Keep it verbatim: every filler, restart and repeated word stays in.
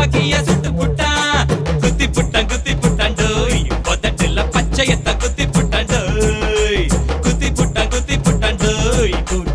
துப்பாக்கிய சுட்டு புட்டான் குத்தி புட்டான் குத்தி புட்டான் டோய் உதட்டுல பச்சையத்த குத்தி புட்டான் டோய் குத்தி புட்டான் குத்தி புட்டான் டோய்